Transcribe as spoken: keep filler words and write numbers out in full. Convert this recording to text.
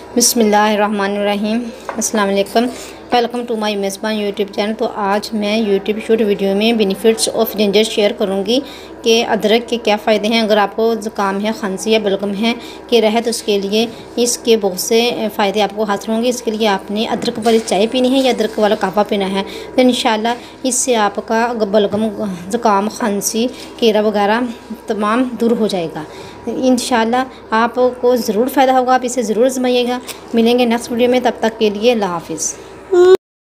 बिस्मिल्लाहिर्रहमानिर्रहीम। अस्सलाम वालेकुम। वेलकम टू माय मेज़बान यूट्यूब चैनल। तो आज मैं यूट्यूब शॉर्ट वीडियो में बेनिफिट्स ऑफ जिंजर शेयर करूंगी कि अदरक के क्या फ़ायदे हैं। अगर आपको ज़ुकाम है, खांसी या बलगम है कि रहे तो उसके लिए इसके बहुत से फ़ायदे आपको हासिल होंगे। इसके लिए आपने अदरक वाली चाय पीनी है या अदरक वाला कहवा पीना है, तो इंशाल्लाह इससे आपका बलगम, ज़ुकाम, खांसी, कीड़ा वगैरह तमाम दूर हो जाएगा। इंशाल्लाह आपको ज़रूर फ़ायदा होगा। आप इसे ज़रूर आज़माइएगा। मिलेंगे नेक्स्ट वीडियो में, तब तक के लिए अल्लाह हाफ़िज़।